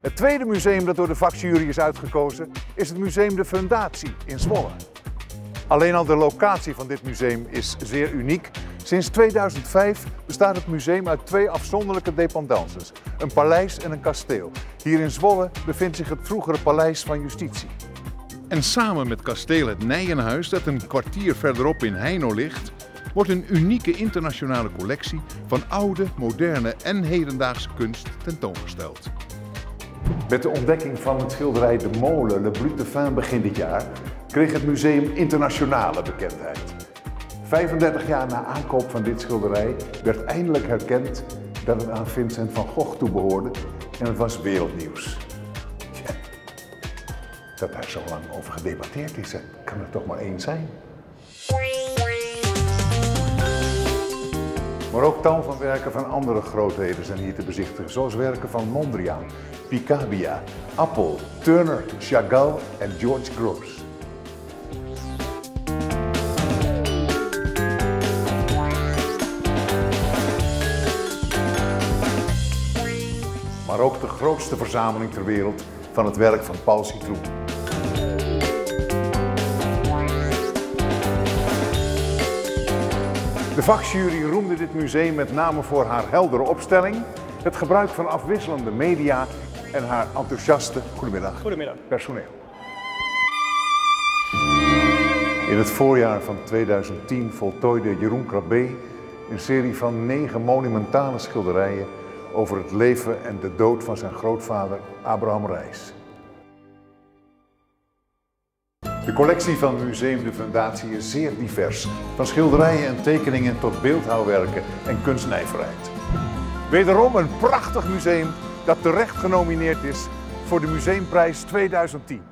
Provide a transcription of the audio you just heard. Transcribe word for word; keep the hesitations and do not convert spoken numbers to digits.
Het tweede museum dat door de vakjury is uitgekozen is het Museum de Fundatie in Zwolle. Alleen al de locatie van dit museum is zeer uniek. Sinds tweeduizend vijf bestaat het museum uit twee afzonderlijke dependances, een paleis en een kasteel. Hier in Zwolle bevindt zich het vroegere Paleis van Justitie. En samen met kasteel Het Nijenhuis, dat een kwartier verderop in Heino ligt, wordt een unieke internationale collectie van oude, moderne en hedendaagse kunst tentoongesteld. Met de ontdekking van het schilderij De Molen Le Brut de Fin begin dit jaar kreeg het museum internationale bekendheid. vijfendertig jaar na aankoop van dit schilderij werd eindelijk herkend dat het aan Vincent van Gogh toebehoorde en het was wereldnieuws. Ja, dat daar zo lang over gedebatteerd is, kan er toch maar één zijn. Maar ook tal van werken van andere grootheden zijn hier te bezichtigen, zoals werken van Mondriaan, Picabia, Appel, Turner, Chagall en George Grosz. Maar ook de grootste verzameling ter wereld van het werk van Paul Citroen. De vakjury roemde dit museum met name voor haar heldere opstelling, het gebruik van afwisselende media en haar enthousiaste goedemiddag, Goedemiddag. personeel. In het voorjaar van tweeduizend tien voltooide Jeroen Crabbe een serie van negen monumentale schilderijen over het leven en de dood van zijn grootvader Abraham Rijs. De collectie van Museum de Fundatie is zeer divers, van schilderijen en tekeningen tot beeldhouwwerken en kunstnijverheid. Wederom een prachtig museum dat terecht genomineerd is voor de Museumprijs tweeduizend tien.